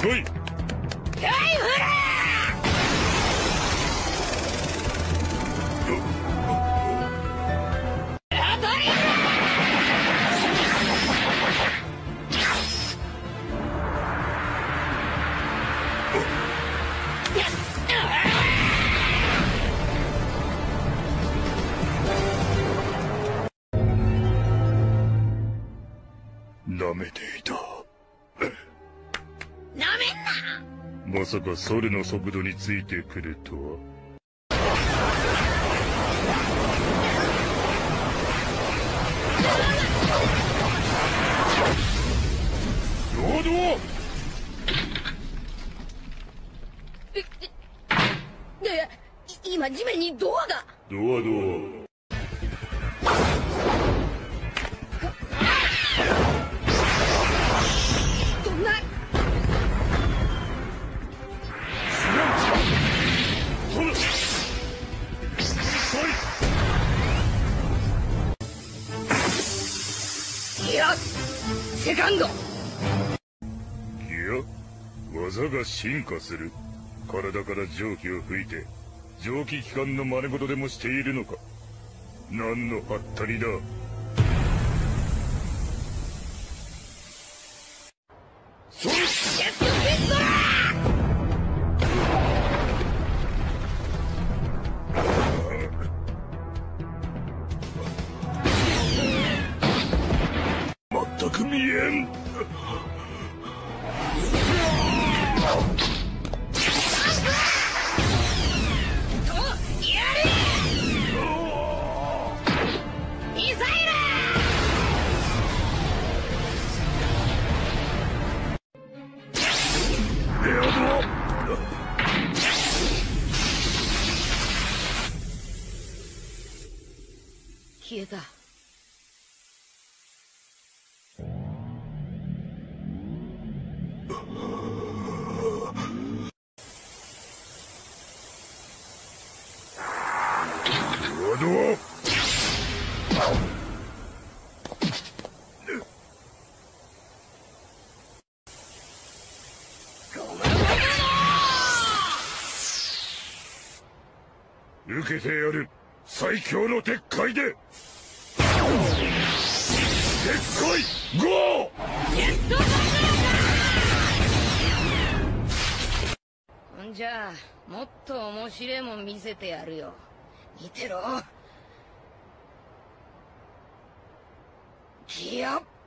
来い。舐めていた。 なめんな。 まさかそれの速度についてくるとは。ロード今地面にドアが。 ドア。 どんな。いや、セカンド。 いや、技が進化する。体から蒸気を吹いて蒸気機関の真似事でもしているのか。何のハッタリだ。それ全く見えん。 消えた。 受けてやる。最強の鉄塊で。鉄塊ゴー。ほんじゃあもっと面白いもん見せてやるよ。見てろ。ギヤッ。